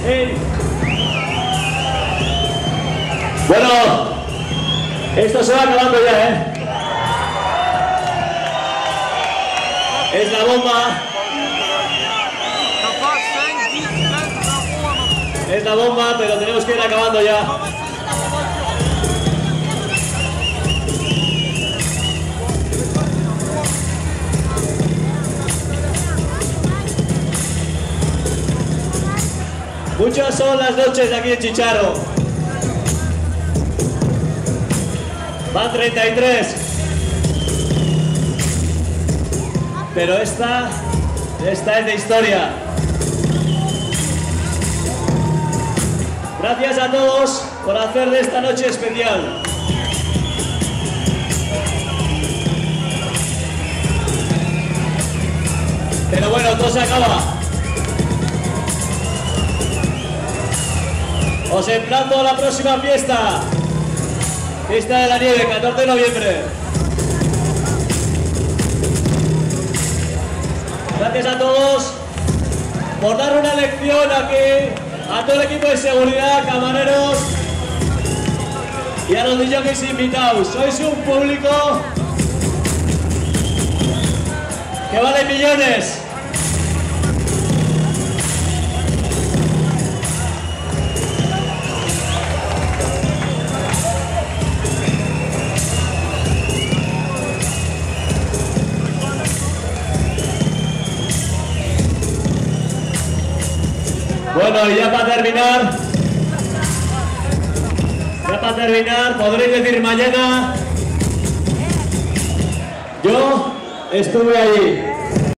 ¡Ey! Bueno, esto se va acabando ya, ¿eh? Es la bomba. Es la bomba, pero tenemos que ir acabando ya. Muchas son las noches aquí en Chicharro. Van 33. Pero esta es de historia. Gracias a todos por hacer de esta noche especial. Pero bueno, todo se acaba. Os emplazo a la próxima fiesta. Fiesta de la Nieve, 14 de noviembre. Gracias a todos por dar una lección aquí a todo el equipo de seguridad, camareros y a los DJs invitados. Sois un público que vale millones. Bueno, y ya para terminar, podréis decir mañana, yo estuve allí.